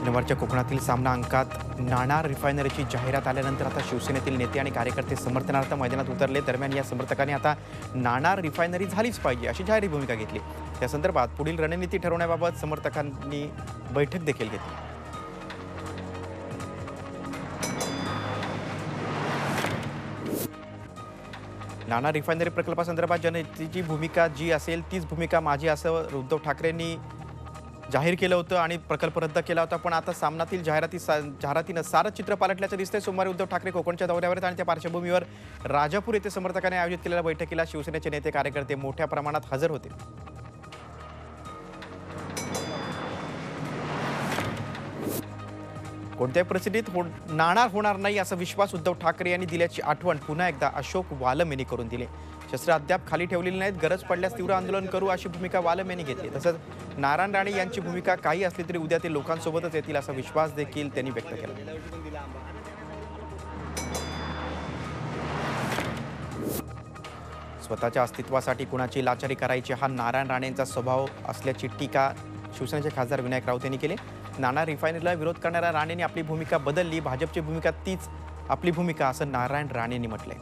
शनिवारच्या कोकणातील सामना अंकात नाणार रिफायनरीची जाहिरात आल्यानंतर आता शिवसेनेतील नेते आणि कार्यकर्ते समर्थनार्थ मैदानात उतरले। दरम्यान या समर्थकांनी आता नाणार रिफायनरी झालीच पाहिजे अशी जाहीर भूमिका घेतली। त्या संदर्भात पुढील रणनीती ठरवण्याबाबत समर्थकांनी बैठक देखील घेतली। नाणार रिफायनरी प्रकल्पासंदर्भात जनतेची भूमिका जी असेल तीच भूमिका माझी असं उद्धव ठाकरेंनी जाहीर केलं होतं आणि प्रकल्प रद्द केला होता। पण आता सामनातील जाहिरातीनं सारं चित्र पालटल्याचं दिसतंय। सोमवारी उद्धव ठाकरे कोकणच्या दौऱ्यावर आहेत आणि त्या पार्श्वभूमीवर राजापूर येथे समर्थकांनी आयोजित केलेल्या बैठकीला शिवसेनेचे नेते कार्यकर्ते मोठ्या प्रमाणात हजर होते। कोणत्याही परिस्थितीत नाणार होणार नाही असा विश्वास उद्धव ठाकरे यांनी दिल्याची आठवण पुन्हा एकदा अशोक वालम यांनी करून दिली। शस्त्र अद्याप खाली ठेवलेली नाहीत, गरज पडल्यास तीव्र आंदोलन करू अशी भूमिका वालम यांनी घेतली। तसंच नारायण राणे यांची भूमिका काही असली तरी उद्या ते लोकांसोबतच येतील असा विश्वास देखील त्यांनी व्यक्त केला। स्वतःच्या अस्तित्वासाठी कुणाची लाचारी करायची हा नारायण राणेंचा स्वभाव असल्याची टीका शिवसेनेचे खासदार विनायक राऊत यांनी केली। नाणार रिफायनरीला विरोध करणाऱ्या राणेंनी आपली भूमिका बदलली, भाजपची भूमिका तीच आपली भूमिका असं नारायण राणेंनी म्हटलंय।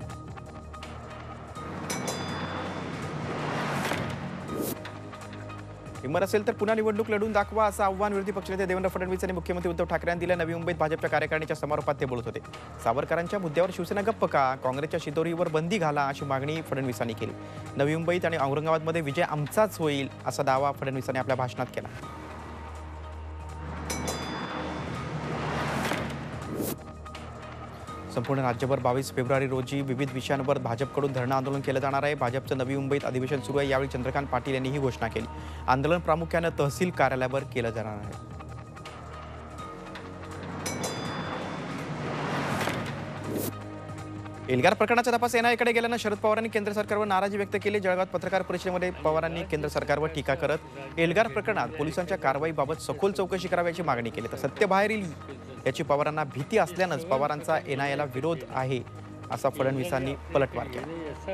हिंमत असेल तर पुन्हा निवडणूक लढून दाखवा असं आव्हान विरोधी पक्षनेते देवेंद्र फडणवीस आणि मुख्यमंत्री उद्धव ठाकरे यांनी दिलं। नवी मुंबईत भाजपच्या कार्यकारिणीच्या समारोपात ते बोलत होते। सावरकरांच्या मुद्द्यावर शिवसेना गप्प का, काँग्रेसच्या शिदोरीवर बंदी घाला अशी मागणी फडणवीसांनी केली। नवी मुंबईत आणि औरंगाबादमध्ये विजय आमचाच होईल असा दावा फडणवीसांनी आपल्या भाषणात केला। संपूर्ण राज्यभर 22 फेब्रुवारी रोजी विविध विषयांवर भाजपकडून धरणं आंदोलन केलं जाणार आहे। भाजपचं नवी मुंबईत अधिवेशन सुरू आहे। यावेळी चंद्रकांत पाटील यांनी ही घोषणा केली। आंदोलन प्रामुख्यानं तहसील कार्यालयावर केलं जाणार आहे। एल्गार प्रकरणाचा तपास एनआयएकडे गेल्यानं शरद पवारांनी केंद्र सरकारवर नाराजी व्यक्त केली। जळगावात पत्रकार परिषदेमध्ये पवारांनी केंद्र सरकारवर टीका करत एल्गार प्रकरणात पोलिसांच्या कारवाईबाबत सखोल चौकशी कराव्याची मागणी केली। तर सत्य बाहेर येईल याची पवारांना भीती असल्यानंच पवारांचा एनआयएला विरोध आहे असा फडणवीसांनी पलटवार केला।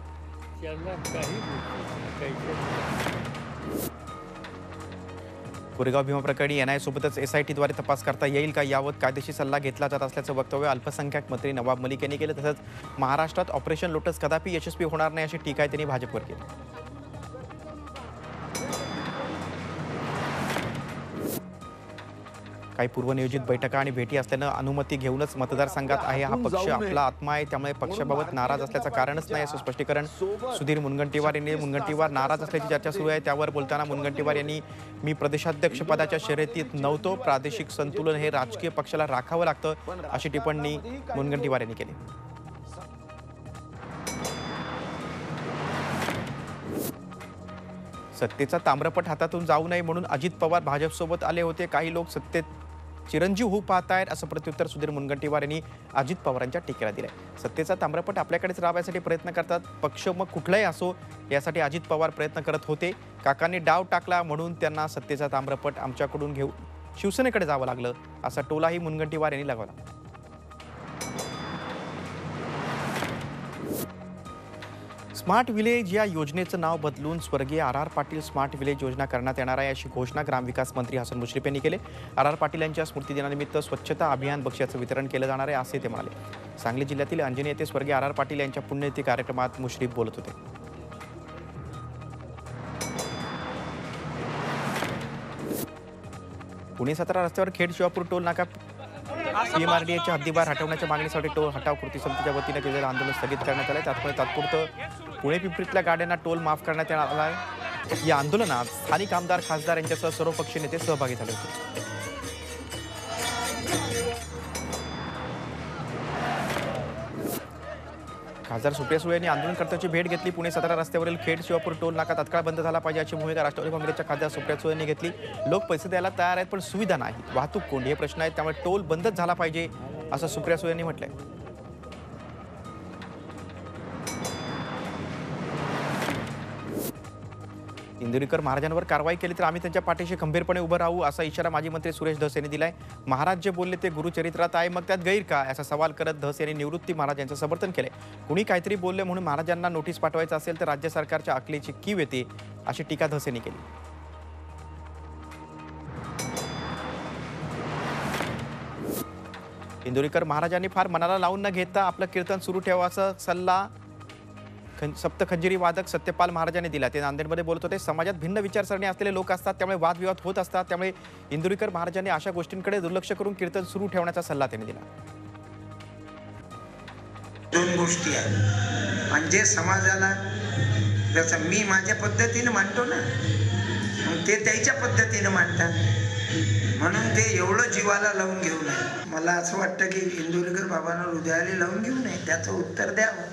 कोरेगाव भीमा प्रकरणी एनआयएसोबतच एसआयटीद्वारे तपास करता येईल का यावर कायदेशीर सल्ला घेतला जात असल्याचं वक्तव्य अल्पसंख्याक मंत्री नवाब मलिक यांनी केलं। तसंच महाराष्ट्रात ऑपरेशन लोटस कदापि यशस्वी होणार नाही अशी टीका त्यांनी भाजपवर केली। काही पूर्वनियोजित बैठका आणि भेटी असल्यानं अनुमती घेऊनच मतदारसंघात आहे। हा पक्ष आपला आत्मा आहे, त्यामुळे पक्षाबाबत नाराज असल्याचं कारणच नाही असं स्पष्टीकरण सुधीर मुनगंटीवार यांनी मुनगंटीवार नाराज असल्याची चर्चा सुरू आहे। त्यावर बोलताना मुनगंटीवार यांनी मी प्रदेशाध्यक्ष पदाच्या शर्यतीत नव्हतो, प्रादेशिक संतुलन हे राजकीय पक्षाला राखावं लागतं अशी टिप्पणी मुनगंटीवार यांनी केली। सत्तेचा ताम्रपट हातातून जाऊ नये म्हणून अजित पवार भाजपसोबत आले होते। काही लोक सत्तेत चिरंजीव होऊ पाहत आहेत असं प्रत्युत्तर सुधीर मुनगंटीवार यांनी अजित पवारांच्या टीकेला दिलंय। सत्तेचा ताम्रपट आपल्याकडेच राबवायसाठी प्रयत्न करतात, पक्ष मग कुठलाही असो यासाठी अजित पवार प्रयत्न करत होते। काकांनी डाव टाकला म्हणून त्यांना सत्तेचा ताम्रपट आमच्याकडून घेऊन शिवसेनेकडे जावं लागलं असा टोलाही मुनगंटीवार यांनी लगावला। स्मार्ट विलेज या योजनेचं नाव बदलून स्वर्गीय आर पाटील स्मार्ट विलेज योजना करण्यात येणार आहे अशी घोषणा ग्रामविकास मंत्री हसन मुश्रीफ यांनी केली। आर पाटील यांच्या स्मृतिदिनानिमित्त स्वच्छता अभियान बक्षिसाचं वितरण केलं जाणार आहे असे ते म्हणाले। सांगली जिल्ह्यातील अंजनी येथे स्वर्गीय आर पाटील यांच्या पुण्यतिथी कार्यक्रमात मुश्रीफ बोलत होते। पुणे सातारा रस्त्यावर खेड शिवापूर टोल नाका पीएमआरडीएच्या हद्दीबाहेर हटवण्याच्या मागणीसाठी टोल हटाव कृती समितीच्या वतीने केलेलं आंदोलन स्थगित करण्यात आलं। त्यामुळे तात्पुरतं पुणे पिंपरीतल्या गाड्यांना टोल माफ करण्यात येणार आहे। या आंदोलनात स्थानिक आमदार खासदार यांच्यासह सर्वपक्षीय नेते सहभागी झाले होते। खासदार सुप्रिया सुळे यांनी आंदोलनकर्त्यांची भेट घेतली। पुणे सातारा रस्त्यावरील खेड शिवापूर टोल नाका तात्काळ बंद झाला पाहिजे अशी भूमिका राष्ट्रवादी काँग्रेसच्या खासदार सुप्रिया सुळे यांनी घेतली। लोक पैसे द्यायला तयार आहेत पण सुविधा नाही, वाहतूक कोंडी हे प्रश्न आहेत, त्यामुळे टोल बंदच झाला पाहिजे असं सुप्रिया सुळे यांनी म्हटलंय। इंदुरीकर महाराजांवर कारवाई केली तर आम्ही त्यांच्या पाठीशी खंबीरपणे उभं राहू असा इशारा माजी मंत्री सुरेश धस यांनी दिलाय। महाराज जे बोलले ते गुरुचरित्रात आहे, मग त्यात गैर का असा सवाल करत धस यांनी निवृत्ती महाराज यांचं समर्थन केले। कुणी काहीतरी बोलले म्हणून महाराजांना नोटीस पाठवायचं असेल तर राज्य सरकारच्या अकलेची कीव येते अशी टीका धस यांनी केली। इंदुरीकर महाराजांनी फार मनाला लावून न घेता आपलं कीर्तन सुरू ठेवायचा सल्ला सप्त खंजिरी वादक सत्यपाल महाराजांनी दिला. ते नांदेडमध्ये बोलत होते. समाजात भिन्न विचारसरणी असलेले लोक असतात, त्यामुळे वादविवाद होत असतात. त्यामुळे इंदुरीकर महाराजांनी अशा गोष्टींकडे दुर्लक्ष करून कीर्तन सुरू ठेवण्याचा सल्ला त्यांनी दिला. दोन गोष्टी आहेत. म्हणजे समाजाला जसं मी माझ्या पद्धतीने मांडतो ना, मग ते त्याच्या पद्धतीने मांडतात, म्हणून ते एवढं जीवाला लावून घेऊ नये. मला असं वाटतं की इंदुरीकर बाबांना हृदयाला लावून घेऊ नये, त्याचं उत्तर द्यावं.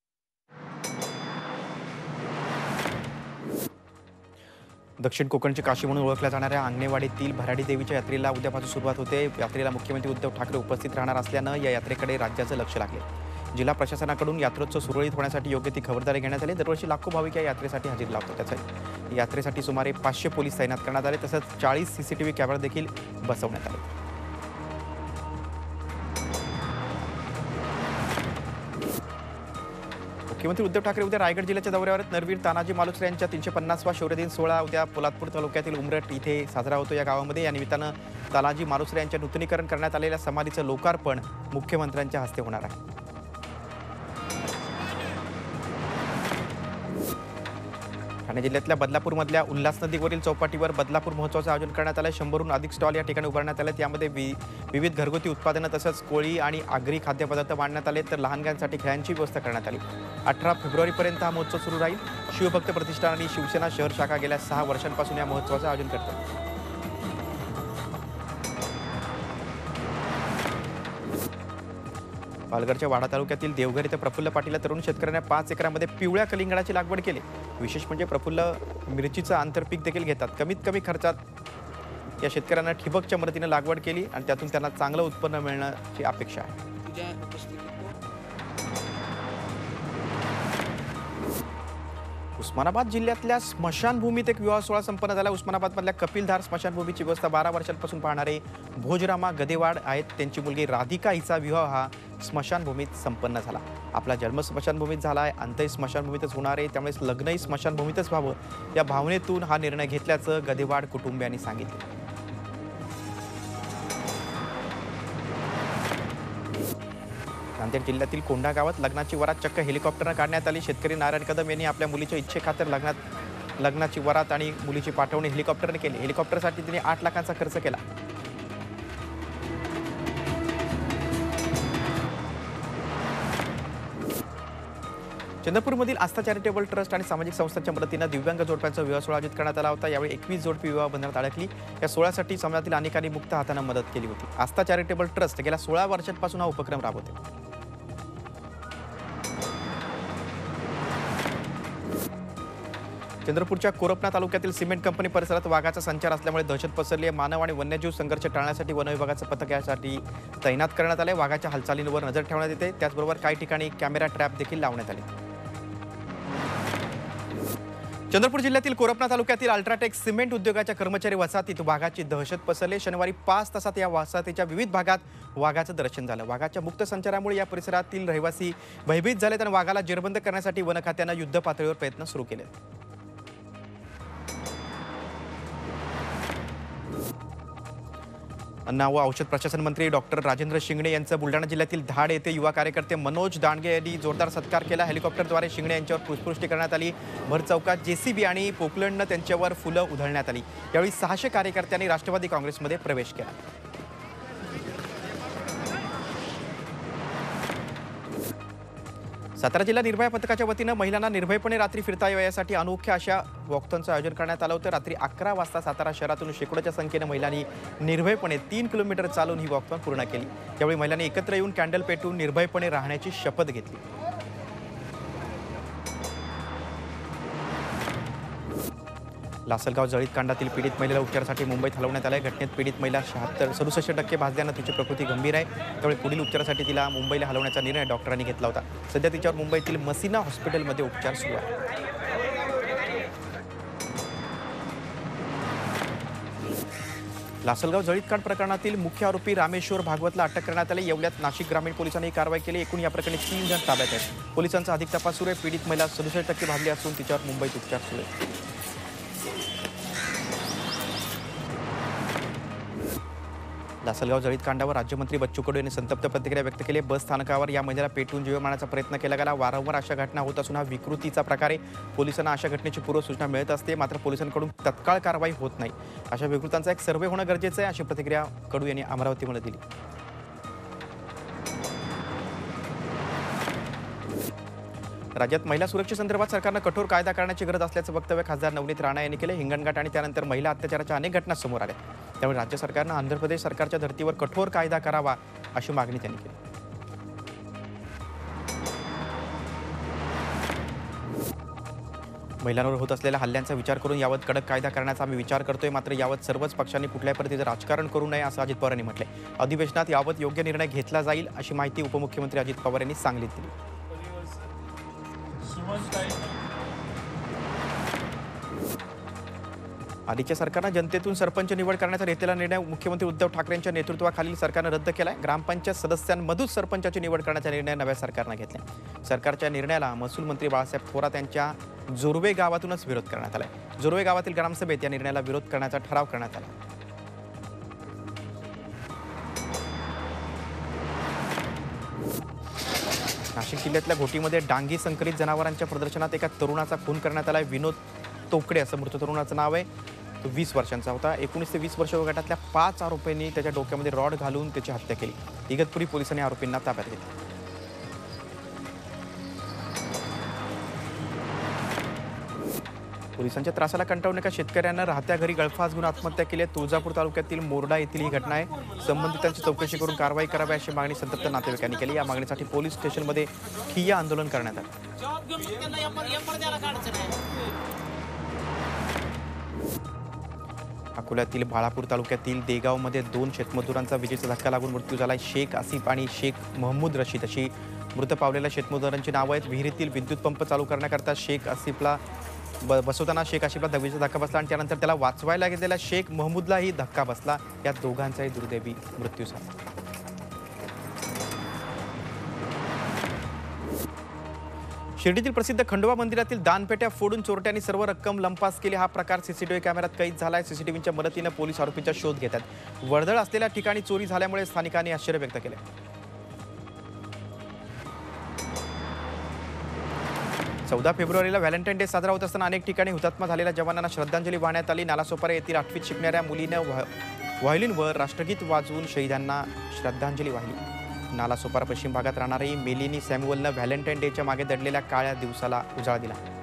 दक्षिण कोकणची काशी म्हणून ओळखल्या जाणाऱ्या आंगणेवाडीतील भराडी देवीच्या यात्रेला उद्यापासून सुरुवात होते. यात्रेला मुख्यमंत्री उद्धव ठाकरे उपस्थित राहणार असल्यानं या यात्रेकडे राज्याचं लक्ष लागले. जिल्हा प्रशासनाकडून यात्रोत्सव सुरळीत होण्यासाठी योग्य ती खबरदारी घेण्यात आली. दरवर्षी लाखो भाविक या यात्रेसाठी हजेरी लावतात. त्याच्या यात्रेसाठी सुमारे 500 पोलीस तैनात करण्यात आले. तसंच 40 CCTV कॅमेरा देखील बसवण्यात आले. मुख्यमंत्री उद्धव ठाकरे उद्या रायगड जिल्ह्याच्या दौऱ्यावर आहेत. नरवीर तानाजी मालुसरे यांच्या 350वा शौर्यदिन सोहळा उद्या पोलादपूर तालुक्यातील उमरट इथे साजरा होतो. या गावामध्ये या निमित्तानं तानाजी मालुसरे यांच्या नूतनीकरण करण्यात आलेल्या समाधीचं लोकार्पण मुख्यमंत्र्यांच्या हस्ते होणार आहे. ठाणे जिल्ह्यातल्या बदलापूरमधल्या उल्हास नदीवरील चौपाटीवर बदलापूर महोत्सवाचं आयोजन करण्यात आलं. 100हून अधिक स्टॉल या ठिकाणी उभारण्यात आले. यामध्ये विविध घरगुती उत्पादनं तसंच कोळी आणि आगरी खाद्यपदार्थ मांडण्यात आले. तर लहानग्यांसाठी खेळांची व्यवस्था करण्यात आली. 18 फेब्रुवारीपर्यंत हा महोत्सव सुरू राहील. शिवभक्त प्रतिष्ठान आणि शिवसेना शहर शाखा गेल्या 6 वर्षांपासून या महोत्सवाचं आयोजन करतात. पालघरच्या वाडा तालुक्यातील देवघर इथं प्रफुल्ल पाटील या तरुण शेतकऱ्यांना 5 एकरामध्ये पिवळ्या कलिंगडाची लागवड केली. विशेष म्हणजे प्रफुल्ल मिरचीचं आंतरपीक देखील घेतात. कमीत कमी खर्चात या शेतकऱ्यांना ठिबकच्या मदतीनं लागवड केली आणि त्यातून त्यांना चांगलं उत्पन्न मिळण्याची अपेक्षा आहे. उस्मानाबाद जिल्ह्यातल्या स्मशानभूमीत एक विवाह सोहळा संपन्न झाला. उस्मानाबादमधल्या कपिलधार स्मशानभूमीची व्यवस्था 12 वर्षांपासून पाहणारे भोजरामा गदेवाड आहेत. त्यांची मुलगी राधिका हिचा विवाह हा स्मशानभूमीत संपन्न झाला. आपला जन्म स्मशानभूमीत झाला आहे, अंतही स्मशानभूमीतच होणार आहे, त्यामुळे लग्नही स्मशानभूमीतच व्हावं या भावनेतून हा निर्णय घेतल्याचं गदेवाड कुटुंबियांनी सांगितलं. नांदेड जिल्ह्यातील कोंढा गावात लग्नाची वरात चक्क हेलिकॉप्टरनं काढण्यात आली. शेतकरी नारायण कदम यांनी आपल्या मुलीच्या इच्छेखातर लग्नाची वरात आणि मुलीची पाठवणी हेलिकॉप्टरने केली. हेलिकॉप्टरसाठी तिने 8 लाखांचा खर्च केला. चंद्रपूरमधील आस्था चॅरिटेबल ट्रस्ट आणि सामाजिक संस्थांच्या मदतीनं दिव्यांग जोडप्यांचा विवाह सोहळा आयोजित करण्यात आला होता. यावेळी 21 जोडपी विवाह बंधनात अडकली. या सोहळ्यासाठी समाजातील अनेकांनी मुक्त हातानं मदत केली होती. आस्था चॅरिटेबल ट्रस्ट गेल्या 16 वर्षांपासून हा उपक्रम राबवते. चंद्रपूरच्या कोरपना तालुक्यातील सिमेंट कंपनी परिसरात वाघाचा संचार असल्यामुळे दहशत पसरली आहे. मानव आणि वन्यजीव संघर्ष टाळण्यासाठी वन विभागाचं पथक यासाठी तैनात करण्यात आले. वाघाच्या हालचालींवर नजर ठेवण्यात येते. त्याचबरोबर काही ठिकाणी कॅमेरा ट्रॅप देखील लावण्यात आले. चंद्रपूर जिल्ह्यातील कोरपना तालुक्यातील अल्ट्राटेक सिमेंट उद्योगाच्या कर्मचारी वसाहतीत वाघाची दहशत पसरली. शनिवारी 5 तासात या वसाहतीच्या विविध भागात वाघाचं दर्शन झालं. वाघाच्या मुक्त संचारामुळे या परिसरातील रहिवासी भयभीत झालेत आणि वाघाला जेरबंद करण्यासाठी वन खात्यानं युद्ध पातळीवर प्रयत्न सुरू केले. अन्न व औषध प्रशासन मंत्री डॉक्टर राजेंद्र शिंगणे यांचा बुलढाणा जिल्ह्यातील धाड येथे युवा कार्यकर्ते मनोज दांडगे यांनी जोरदार सत्कार केला. हेलिकॉप्टरद्वारे शिंगणे यांच्यावर पुष्पवृष्टी करण्यात आली. भर चौकात JCB आणि पोकलंडनं त्यांच्यावर फुलं उधळण्यात आली. यावेळी 600 कार्यकर्त्यांनी राष्ट्रवादी काँग्रेसमध्ये प्रवेश केला. सातारा जिल्हा निर्भया पथकाच्या वतीनं महिलांना निर्भयपणे रात्री फिरता यावं यासाठी अनोख्या अशा वॉकथॉनचं आयोजन करण्यात आलं होतं. रात्री 11 वाजता सातारा शहरातून शेकडोच्या संख्येनं महिलांनी निर्भयपणे 3 किलोमीटर चालून ही वॉकथॉन पूर्ण केली. यावेळी महिलांनी एकत्र येऊन कॅन्डल पेटवून निर्भयपणे राहण्याची शपथ घेतली. लासलगाव जळीत कांडातील पीडित महिलेला उपचारासाठी मुंबईत हलवण्यात आलं. घटनेत पीडित महिला 67% भाजल्यानं तिची प्रकृती गंभीर आहे. त्यामुळे पुढील उपचारासाठी तिला मुंबईला हलवण्याचा निर्णय डॉक्टरांनी घेतला होता. सध्या तिच्यावर मुंबईतील मसिना हॉस्पिटलमध्ये उपचार सुरू आहेत. लासलगाव जळीतकांड प्रकरणातील मुख्य आरोपी रामेश्वर भागवतला अटक करण्यात आली. येवल्यात नाशिक ग्रामीण पोलिसांनी कारवाई केली. एकूण या प्रकरणी 3 जण ताब्यात आहेत. पोलिसांचा अधिक तपास सुरू आहे. पीडित महिला 67% भाजली असून तिच्यावर मुंबईत उपचार सुरू आहेत. लासलगाव जळीत कांडावर राज्यमंत्री बच्चू कडू यांनी संतप्त प्रतिक्रिया व्यक्त केली. बस स्थानकावर या महिलेला पेटवून जीव मारण्याचा प्रयत्न केला गेला. वारंवार अशा घटना होत असून हा विकृतीचा प्रकार आहे. पोलिसांना अशा घटनेची पूर्वसूचना मिळत असते, मात्र पोलिसांकडून तत्काळ कारवाई होत नाही. अशा विकृतांचा एक सर्व्हे होणं गरजेचं आहे, अशी प्रतिक्रिया कडू यांनी अमरावतीमध्ये दिली. राज्यात महिला सुरक्षेसंदर्भात सरकारनं कठोर कायदा करण्याची गरज असल्याचं वक्तव्य खासदार नवनीत राणा यांनी केलं. हिंगणघाट आणि त्यानंतर महिला अत्याचाराच्या अनेक घटना समोर आल्या. त्यामुळे राज्य सरकारनं आंध्र प्रदेश सरकारच्या धर्तीवर कठोर कायदा करावा अशी मागणी त्यांनी केली. महिलांवर होत असलेल्या हल्ल्यांचा विचार करून यावत कडक कायदा करण्याचा आम्ही विचार करतोय, मात्र यावत सर्वच पक्षांनी कुठल्याही पद्धतीचं राजकारण करू नये असं अजित पवार यांनी म्हटलंय. अधिवेशनात यावत योग्य निर्णय घेतला जाईल अशी माहिती उपमुख्यमंत्री अजित पवार यांनी सांगलीत दिली. आधीच्या सरकारनं जनतेतून सरपंच निवड करण्याचा घेतलेला निर्णय मुख्यमंत्री उद्धव ठाकरेंच्या नेतृत्वाखालील सरकारनं रद्द केलाय. ग्रामपंचायत सदस्यांमधूनच सरपंचाची निवड करण्याचा निर्णय नव्या सरकारनं घेतलाय. सरकारच्या निर्णयाला महसूल मंत्री बाळासाहेब थोरात यांच्या जोरवे गावातूनच विरोध करण्यात आलाय. जोरवे गावातील ग्रामसभेत या निर्णयाला विरोध करण्याचा ठराव करण्यात आला. नाशिक जिल्ह्यातल्या घोटीमध्ये डांगी संकरित जनावरांच्या प्रदर्शनात एका तरुणाचा खून करण्यात आलाय. विनोद तोकडे असं मृत तरुणाचं नाव आहे. तो 20 वर्षांचा होता. 19 ते 20 वर्ष वयोगटातल्या 5 आरोपींनी त्याच्या डोक्यामध्ये रॉड घालून त्याची हत्या केली. इगतपुरी पोलिसांनी आरोपींना ताब्यात घेतलं. पोलिसांच्या त्रासाला कंटाळून एका शेतकऱ्यानं राहत्या घरी गळफास घेऊन आत्महत्या केली आहे. तुळजापूर तालुक्यातील मोरडा येथील ही घटना आहे. संबंधितांची चौकशी करून कारवाई करावी अशी मागणी संतप्त नातेवाईकांनी केली. या मागणीसाठी पोलीस स्टेशनमध्ये ठिय्या आंदोलन करण्यात आलं. अकोल्यातील बाळापूर तालुक्यातील देगावमध्ये 2 शेतमजुरांचा विजेचा धक्का लागून मृत्यू झाला. शेख आसिफ आणि शेख महमूद रशीद अशी मृत पावलेल्या शेतमजुरांची नावं आहेत. विहिरीतील विद्युत पंप चालू करण्याकरता शेख आसिफला बसवताना शेख आसिफला विजेचा धक्का बसला आणि त्यानंतर त्याला वाचवायला गेलेल्या शेख महमूदलाही धक्का बसला. या दोघांचाही दुर्दैवी मृत्यू झाला. शिर्डीतील प्रसिद्ध खंडोबा मंदिरातील दानपेट्या फोडून चोरट्यांनी सर्व रक्कम लंपास केली. हा प्रकार सीसीटीव्ही कॅमेऱ्यात कैद झालाय. सीसीटीव्हीच्या मदतीनं पोलीस आरोपींचा शोध घेत आहेत. वर्दळ असलेल्या ठिकाणी चोरी झाल्यामुळे स्थानिकांनी आश्चर्य व्यक्त केले. 14 फेब्रुवारीला व्हॅलेंटाईन डे साजरा होत असताना अनेक ठिकाणी हुतात्मा झालेल्या जवानांना श्रद्धांजली वाहण्यात आली. नालासोपारा येथील 8वीत शिकणाऱ्या मुलीनं व्हायोलिनवर राष्ट्रगीत वाजवून शहीदांना श्रद्धांजली वाहिली. नालासोपारा पश्चिम भागात राहणारी मेलिनी सॅम्युअलनं व्हॅलेंटाईन डेच्या मागे दडलेल्या काळ्या दिवसाला उजाळा दिला.